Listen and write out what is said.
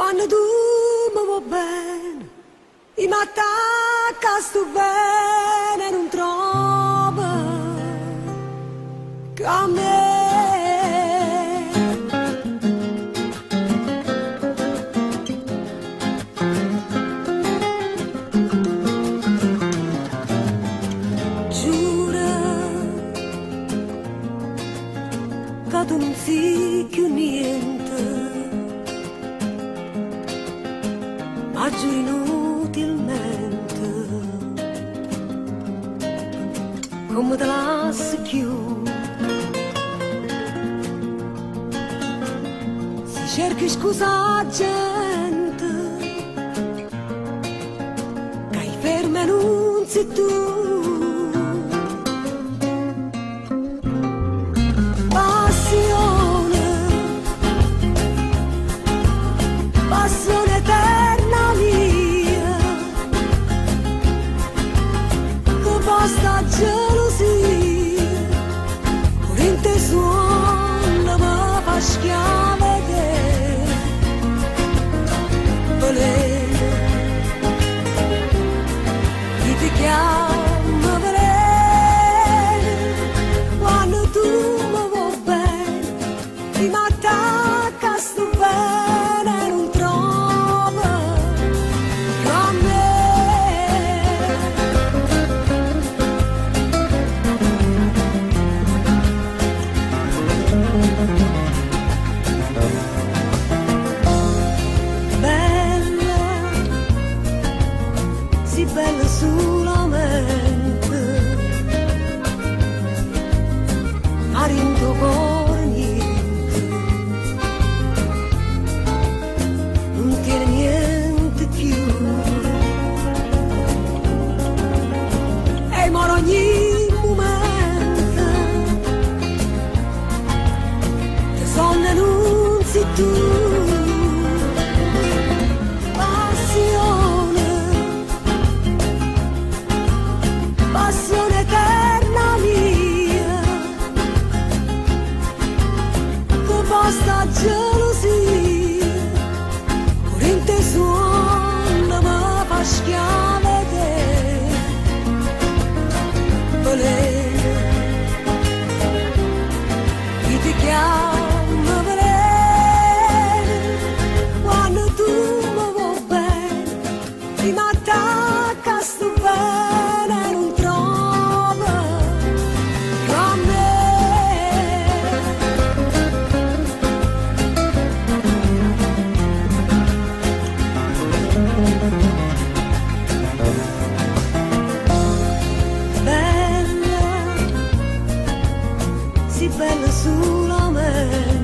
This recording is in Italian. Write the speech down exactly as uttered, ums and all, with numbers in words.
Quando tu mi vuoi bene, i m'attacca sto bene, non trova che a me. Giura che tu non sei più niente, ma giuro inutilmente, come te lasci più. Si cerchi scusa gente, che hai ferma non sei tu. Passione, passione eterna mia, che basta gelosia, pure in te suona mi fa schiave te. Volevo, chi ti chiama veleno, quando tu mi vuoi bene, ti m'attacca sto bene, non trova che a me. Bella, sì bella solamente, ma rinto cuore niente, non tiene niente più. E moro ogni momento, che sonno non sei tu. Passione, passione eterna mia, che basta gelosia, pure in te suona mi fa schiave te. Volevo, chi ti chiama veleno, quando tu mi vuoi bene, ti m'attacca sto bene, non trova che a me. Bella, sì bella solamente,